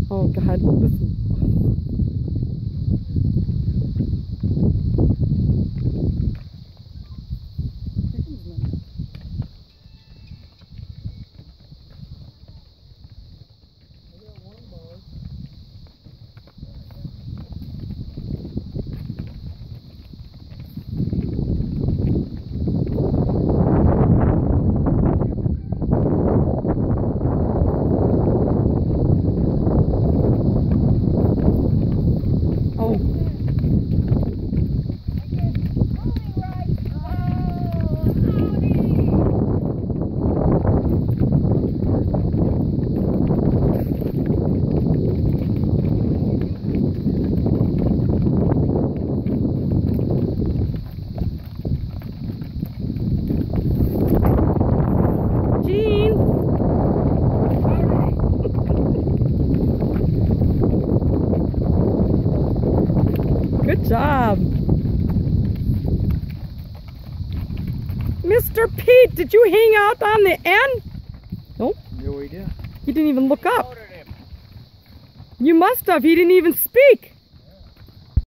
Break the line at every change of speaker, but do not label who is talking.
Oh God, listen. Good job. Mr. Pete, did you hang out on the end? Nope.
No, we did.
He didn't even look up. You must have. He didn't even speak.